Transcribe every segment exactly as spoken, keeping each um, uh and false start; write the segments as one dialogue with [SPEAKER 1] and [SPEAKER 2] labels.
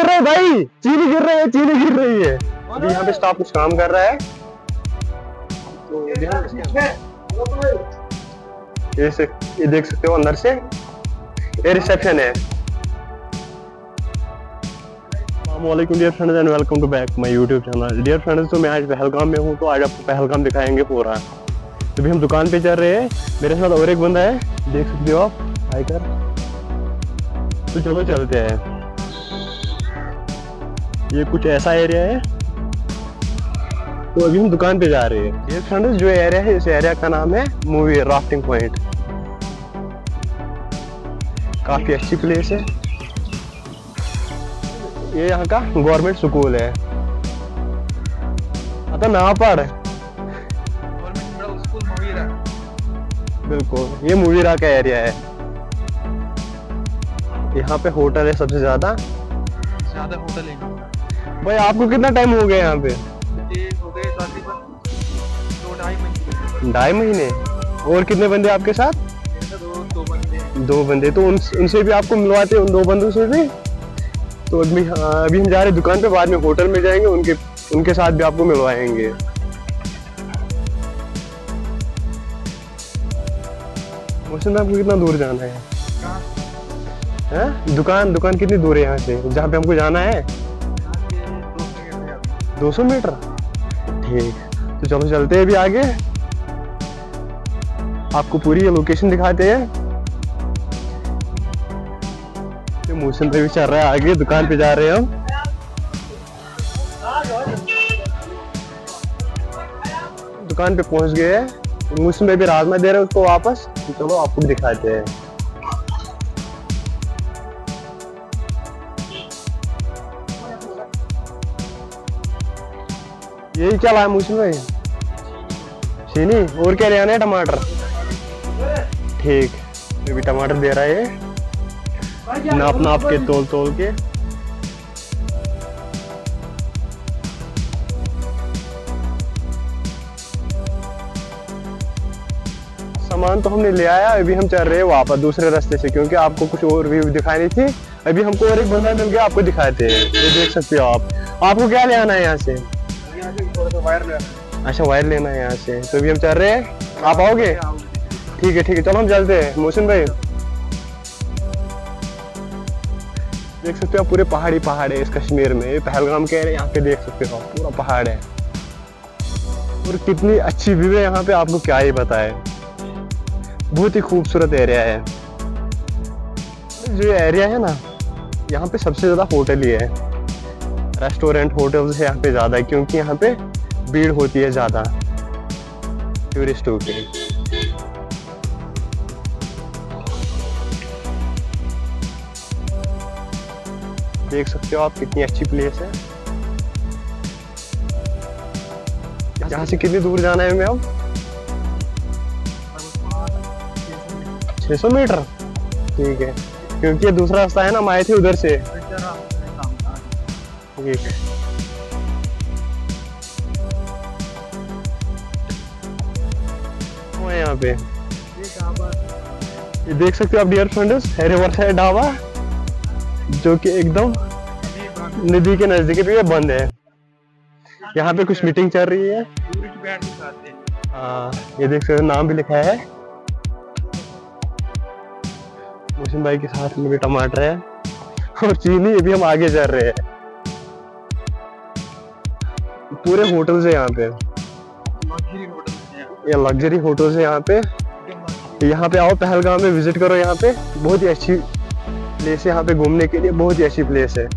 [SPEAKER 1] गिर रहा है भाई, चीनी गिर रही है, चीनी गिर रही है। अभी यहाँ पे स्टाफ कुछ काम कर रहा है, तो ये से ये देख सकते हो अंदर से ये रिसेप्शन है। अस्सलामुअलैकुम dear friends and welcome to back my YouTube channel. Dear friends, तो मैं आज पहलगाम में हूँ, तो आज आपको पहलगाम दिखाएंगे पूरा। तो अभी हम दुकान पे चल रहे हैं, मेरे साथ और एक बंदा है, देख सकते हो आप, हाई कर। तो चलो चलते हैं। ये कुछ ऐसा एरिया है, तो अभी हम दुकान पे जा रहे हैं। डियर फ्रेंड्स, जो एरिया है, इस एरिया का नाम है मूवी राफ्टिंग पॉइंट। काफी अच्छी प्लेस है। ये यहाँ का गवर्नमेंट स्कूल है, आता नापड़ बिल्कुल, ये मूवीरा का एरिया है। यहाँ पे होटल है सबसे ज्यादा
[SPEAKER 2] ज्यादा होटल है।
[SPEAKER 1] भाई आपको कितना टाइम हो गया यहाँ पे?
[SPEAKER 2] हो गए दो ढाई महीने।
[SPEAKER 1] ढाई महीने। और कितने बंदे आपके साथ?
[SPEAKER 2] दो, दो बंदे
[SPEAKER 1] दो बंदे। तो उन, उनसे भी आपको मिलवाते हैं, उन दो बंदों से भी। तो अभी अभी हम जा रहे हैं दुकान पे, बाद में होटल में जाएंगे, उनके उनके साथ भी आपको मिलवाएंगे। मौसम में आपको कितना दूर जाना है? हैं? दुकान दुकान कितनी दूर है यहाँ से, जहाँ पे हमको जाना है? दो सौ मीटर। ठीक, तो चलो चलते हैं अभी आगे, आपको पूरी ये लोकेशन दिखाते हैं। तो मौसम पे भी चल रहा है, आगे दुकान पे जा रहे हैं हम। दुकान पे पहुंच गए हैं, मौसम पे भी राजमा दे रहे हैं उसको वापस। तो चलो आपको दिखाते हैं। यही क्या लाया मौसम भाई? चीनी और क्या ले आने? टमाटर। ठीक, अभी टमाटर दे रहा है, नाप नाप के, तोल तोल के। सामान तो हमने ले आया, अभी हम चल रहे हैं वापस दूसरे रास्ते से, क्योंकि आपको कुछ और भी दिखानी थी। अभी हमको और एक बंदा मिल गया, आपको दिखाते हैं। ये देख सकते हो आप। आपको क्या ले आना है यहाँ से?
[SPEAKER 2] वायर लेना।
[SPEAKER 1] अच्छा, वायर लेना है यहाँ से। तो अभी हम चल रहे हैं, आप आओगे? ठीक है ठीक है, चलो हम चलते हैं। मोहसिन भाई देख सकते हो, पूरे पहाड़ी पहाड़ है इस कश्मीर में। ये पहलगाम कह रहे हैं, यहाँ पे देख सकते हो पूरा पहाड़ है, और कितनी अच्छी व्यू है यहाँ पे, आपको क्या ही बताए। बहुत ही खूबसूरत एरिया है। जो एरिया है ना, यहाँ पे सबसे ज्यादा होटल ही है, रेस्टोरेंट होटल्स है यहाँ पे ज्यादा, क्योंकि यहाँ पे भीड़ होती है ज्यादा टूरिस्टों की। देख सकते हो आप, कितनी अच्छी प्लेस है। यहाँ से कितनी दूर जाना है हमें अब? छह सौ मीटर। ठीक है, क्योंकि ये दूसरा रास्ता है ना, हम आए थे उधर से। ठीक है, वो है यहाँ पे, ये देख सकते हो आप dear friends, riverside dhaba, जो कि एकदम नदी के नजदीक भी बंद है। यहाँ पे कुछ मीटिंग चल रही है। हाँ, ये देख सकते हो, नाम भी लिखा है मोहसिन भाई के साथ में भी टमाटर है और चीनी। अभी हम आगे चल रहे हैं, पूरे होटल्स है यहाँ पे, ये लग्जरी होटल्स है यहाँ पे। यहाँ पे आओ, पहलगाम में विजिट करो। यहाँ पे बहुत ही अच्छी प्लेस है, यहाँ पे घूमने के लिए बहुत ही अच्छी प्लेस है।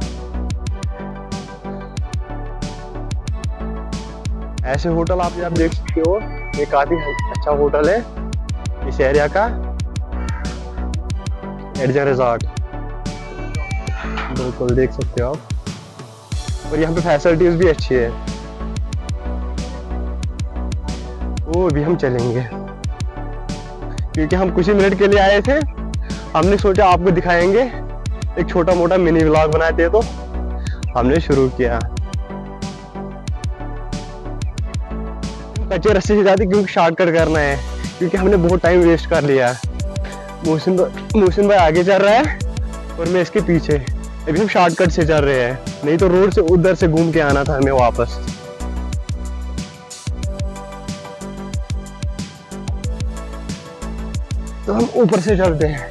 [SPEAKER 1] ऐसे होटल आप आप देख सकते हो, ये काफी अच्छा होटल है इस एरिया का, एडजा रिजॉर्ट। बिल्कुल देख सकते हो आप, और यहाँ पे फैसिलिटीज भी अच्छी है। वो भी हम चलेंगे, क्योंकि हम कुछ ही मिनट के लिए आए थे, हमने सोचा आपको दिखाएंगे, एक छोटा मोटा मिनी व्लॉग बनाते हैं, तो हमने शुरू किया। कच्चे रास्ते से जाते क्योंकि शॉर्टकट करना है, क्योंकि हमने बहुत टाइम वेस्ट कर लिया। मोहसिन मोहसिन भाई आगे चल रहा है और मैं इसके पीछे। अभी हम शॉर्टकट से चल रहे हैं, नहीं तो रोड से उधर से घूम के आना था हमें वापस। तो हम ऊपर से चलते हैं।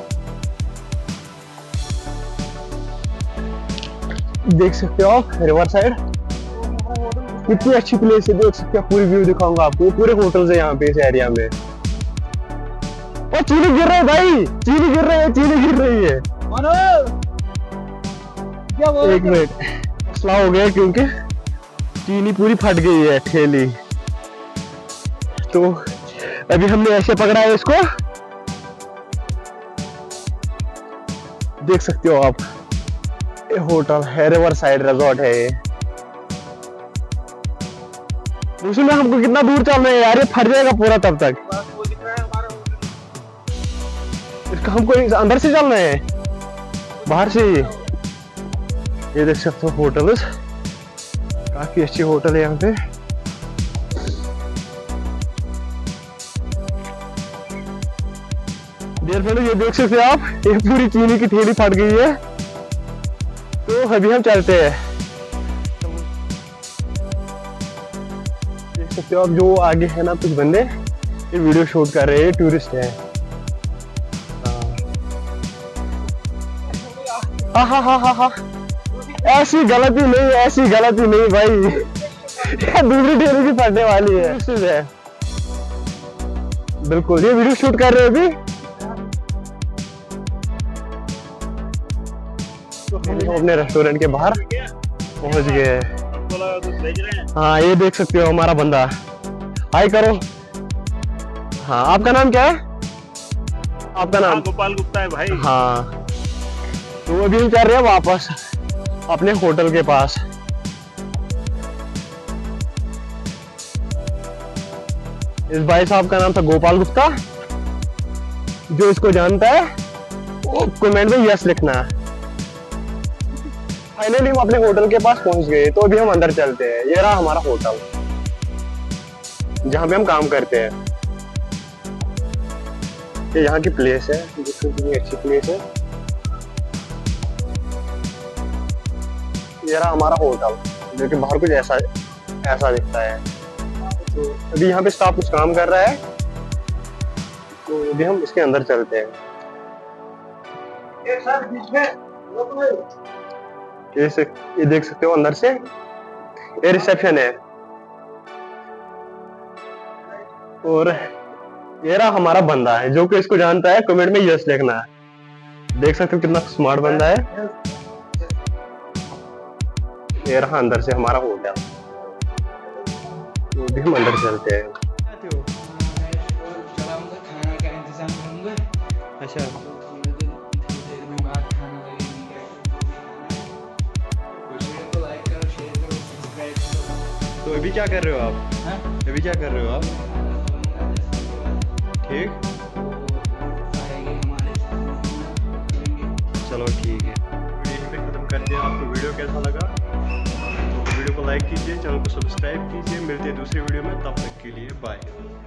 [SPEAKER 1] देख सकते हो आप रिवर साइड, कितनी अच्छी प्लेस है। देख सकते हो, पूरी व्यू दिखाऊंगा आपको। पूरे होटल्स है यहाँ पे इस एरिया में। और चीनी गिर रही है भाई, चीनी गिर रही है, चीनी गिर रही है।
[SPEAKER 2] क्या बोल
[SPEAKER 1] एक मिनट, स्लो हो गया क्योंकि चीनी पूरी फट गई है ठेली। तो अभी हमने ऐसे पकड़ा है इसको, देख सकते हो आप। ये होटल है, रिवर साइड रिजॉर्ट है ये। उसमें हमको कितना दूर चलना है यार, ये फट जाएगा पूरा तब तक।
[SPEAKER 2] वो दिख रहा है हमारा होटल।
[SPEAKER 1] इसका हमको अंदर से चलना है, बाहर से ही। ये देख सकते हो होटल, काफी अच्छी होटल है यहाँ पे। डियर फ्रेंड्स, ये देख सकते हो आप, ये पूरी चीनी की थैली फट गई है। तो अभी हम चलते हैं। देख सकते हो आप, जो आगे है ना कुछ बंदे, ये वीडियो शूट कर रहे हैं, टूरिस्ट हैं। हाँ हाँ हाँ हाँ हाँ, ऐसी गलती नहीं, ऐसी गलती नहीं भाई। दूसरी ठेली भी फटने वाली है। बिल्कुल, ये वीडियो शूट कर रहे हैं अभी। तो हम अपने रेस्टोरेंट के बाहर पहुंच गए। हाँ, ये देख सकते हो हमारा बंदा। हाय करो। हाँ, आपका नाम क्या है? आपका नाम?
[SPEAKER 2] गोपाल गुप्ता है भाई।
[SPEAKER 1] हाँ, तो अभी हम चल रहे हैं वापस अपने होटल के पास। इस भाई साहब का नाम था गोपाल गुप्ता। जो इसको जानता है वो कमेंट में यस लिखना है। फाइनली हम अपने होटल के पास पहुंच गए। तो अभी हम अंदर चलते हैं। ये रहा हमारा होटल जहां पे हम काम करते हैं। ये यहाँ की प्लेस है, कितनी अच्छी प्लेस है। ये रहा हमारा होटल, जो कि बाहर कुछ ऐसा ऐसा दिखता है। तो अभी यहाँ पे स्टाफ कुछ काम कर रहा है, तो अभी हम इसके अंदर चलते हैं।
[SPEAKER 2] एक साथ बीच में
[SPEAKER 1] ये से, ये देख सकते हो अंदर से, ये रिसेप्शन है। और ये रहा हमारा बंदा है, जो कि इसको जानता है कमेंट में यस लिखना है। देख सकते हो कितना स्मार्ट बंदा है। ये रहा अंदर से हमारा होटल। तो भी हम अंदर चलते हैं। अच्छा, तो अभी क्या कर रहे हो आप?
[SPEAKER 2] हाँ?
[SPEAKER 1] अभी क्या कर रहे हो आप? ठीक, चलो ठीक है, वीडियो पे खत्म करते हैं। आपको वीडियो कैसा लगा तो वीडियो को लाइक कीजिए, चैनल को सब्सक्राइब कीजिए। मिलते हैं दूसरी वीडियो में, तब तक के लिए बाय।